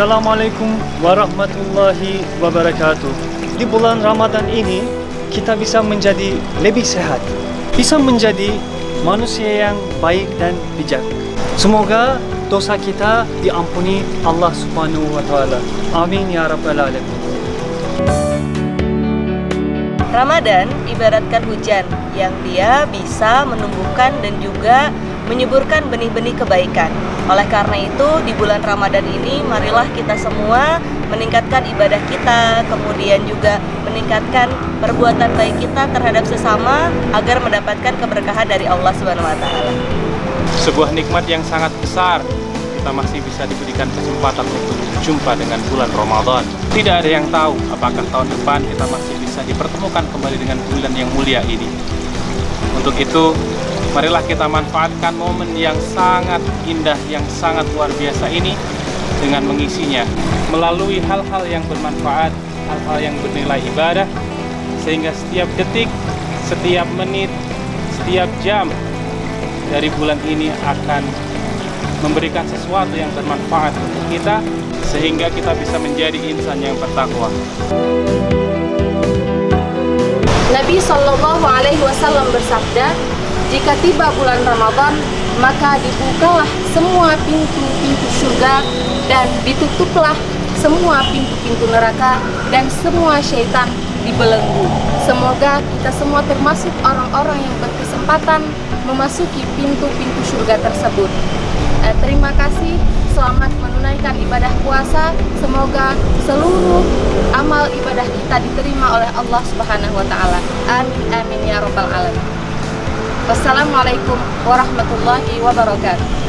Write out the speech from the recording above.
Assalamualaikum warahmatullahi wabarakatuh. Di bulan Ramadan ini kita bisa menjadi lebih sehat, bisa menjadi manusia yang baik dan bijak. Semoga dosa kita diampuni Allah Subhanahu wa Ta'ala. Amin ya rabbal alamin. Ramadan ibaratkan hujan yang dia bisa menumbuhkan dan juga menyuburkan benih-benih kebaikan. Oleh karena itu, di bulan Ramadan ini marilah kita semua meningkatkan ibadah kita, kemudian juga meningkatkan perbuatan baik kita terhadap sesama agar mendapatkan keberkahan dari Allah Subhanahu wa Ta'ala. Sebuah nikmat yang sangat besar, kita masih bisa diberikan kesempatan untuk berjumpa dengan bulan Ramadan. Tidak ada yang tahu apakah tahun depan kita masih bisa dipertemukan kembali dengan bulan yang mulia ini. Untuk itu, marilah kita manfaatkan momen yang sangat indah, yang sangat luar biasa ini dengan mengisinya melalui hal-hal yang bermanfaat, hal-hal yang bernilai ibadah, sehingga setiap detik, setiap menit, setiap jam dari bulan ini akan memberikan sesuatu yang bermanfaat untuk kita, sehingga kita bisa menjadi insan yang bertakwa. Nabi Shallallahu Alaihi Wasallam bersabda, jika tiba bulan Ramadan, maka dibukalah semua pintu-pintu surga dan ditutuplah semua pintu-pintu neraka dan semua syaitan dibelenggu. Semoga kita semua termasuk orang-orang yang berkesempatan memasuki pintu-pintu surga tersebut. Terima kasih, selamat menunaikan ibadah puasa. Semoga seluruh amal ibadah kita diterima oleh Allah Subhanahu wa Ta'ala. Amin amin ya rabbal alamin. Wassalamualaikum warahmatullahi wabarakatuh.